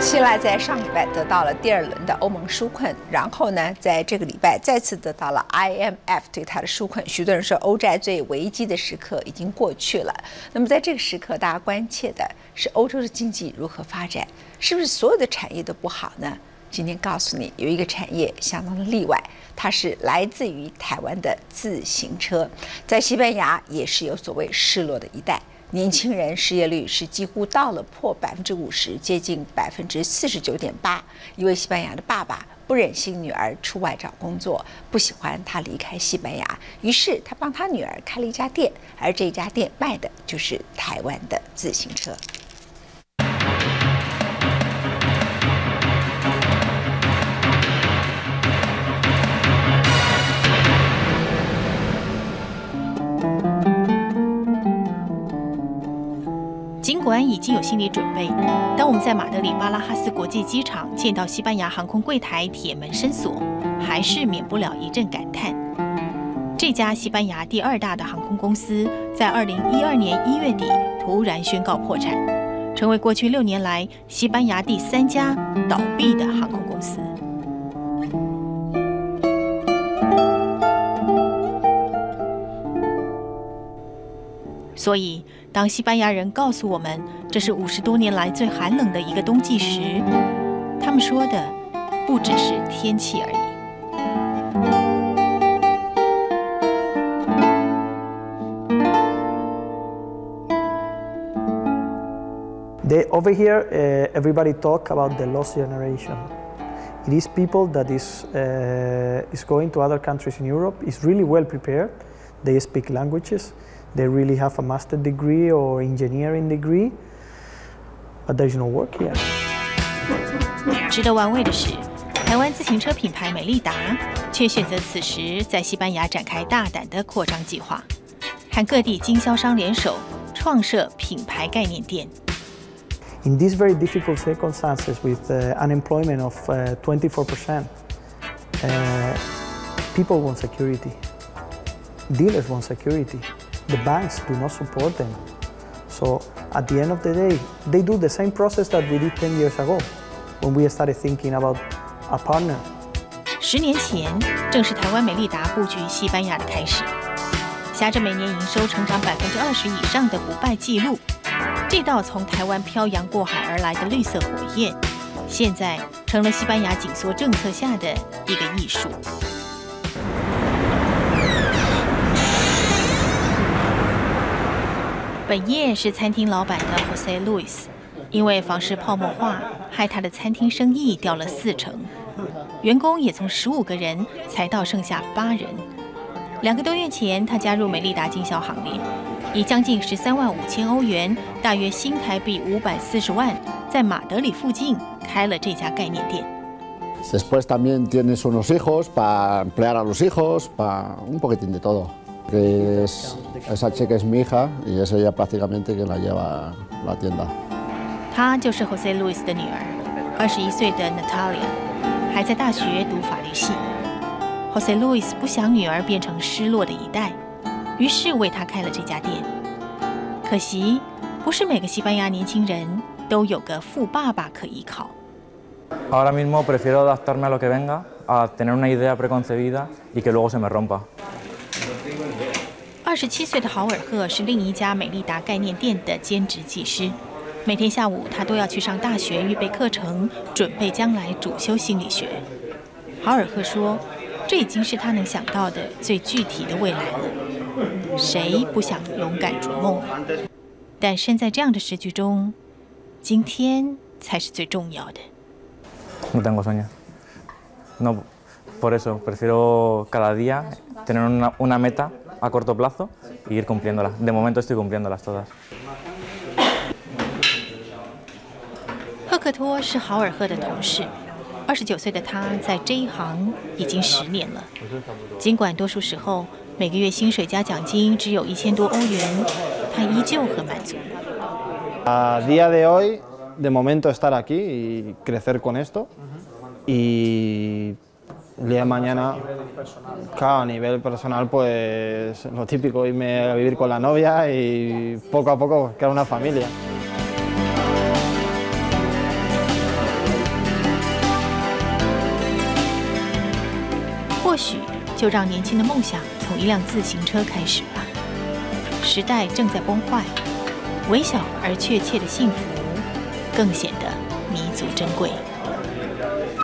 希腊在上礼拜得到了第2轮的欧盟纾困，然后呢，在这个礼拜再次得到了 IMF 对它的纾困。许多人说，欧债最危机的时刻已经过去了。那么在这个时刻，大家关切的是欧洲的经济如何发展，是不是所有的产业都不好呢？今天告诉你，有一个产业相当的例外，它是来自于台湾的自行车，在西班牙也是有所谓失落的一代。年轻人失业率是几乎到了破50%，接近49.8%。一位西班牙的爸爸不忍心女儿出外找工作，不喜欢她离开西班牙，于是他帮他女儿开了一家店，而这家店卖的就是台湾的自行车。 尽管已经有心理准备，当我们在马德里巴拉哈斯国际机场见到西班牙航空柜台铁门深锁，还是免不了一阵感叹。这家西班牙第2大的航空公司在2012年1月底突然宣告破产，成为过去6年来西班牙第3家倒闭的航空公司。所以，当西班牙人告诉我们这是50多年来最寒冷的一个冬季时，他们说的不只是天气而已。 Over here, everybody talk about the lost generation. It is people that is going to other countries in Europe, is really well prepared. They speak languages. They really have a master degree or engineering degree, but there is no work here. 值得玩味的是，台湾自行车品牌美利达却选择此时在西班牙展开大胆的扩张计划，和各地经销商联手创设品牌概念店。 In these very difficult circumstances with unemployment of 24%, people want security. Dealers want security. The banks do not support them. So at the end of the day, they do the same process that we did 10 years ago when we started thinking about a partner. 10年前，正是台湾美利达布局西班牙的开始，挟着每年营收成长20%以上的不败纪录，这道从台湾漂洋过海而来的绿色火焰，现在成了西班牙紧缩政策下的一个艺术。本业是餐厅老板的 Jose Luis， 因为房市泡沫化，害他的餐厅生意掉了40%，员工也从15个人裁到剩下8人。2个多月前，他加入美利达经销行列，以将近13万5千欧元，大约新台币540万，在马德里附近开了这家概念店。 Después también tienes unos hijos para emplear a los hijos, para un poquitín de todo. Esa chica es mi hija y es ella prácticamente quien la lleva la tienda. 她就是 Jose Luis 的女儿，21岁的 Natalia， 还在大学读法律系。Jose Luis 不想女儿变成失落的一代，于是为她开了这家店。可惜，不是每个西班牙年轻人都有个富爸爸可依靠。 Ahora mismo prefiero adaptarme a lo que venga, a tener una idea preconcebida y que luego se me rompa. 27岁的豪尔赫是另一家美利达概念店的兼职技师，每天下午他都要去上大学预备课程，准备将来主修心理学。豪尔赫说，这已经是他能想到的最具体的未来了。谁不想勇敢逐梦呢？但身在这样的时局中，今天才是最重要的。 No tengo sueños. No, por eso prefiero cada día tener una meta a corto plazo y ir cumpliéndolas. De momento estoy cumpliéndolas todas. 赫克托是豪尔赫的同事，29岁的他在这一行已经10年了。尽管多数时候每个月薪水加奖金只有1000多欧元，他依旧很满足。 A día de hoy, de momento estar aquí y crecer con esto y el día de mañana, claro, a nivel personal, pues lo típico, irme a vivir con la novia y poco a poco crear una familia. 或许就让年轻的梦想从一辆自行车开始吧。时代正在崩坏，微小而确切的幸福更显得弥足珍贵。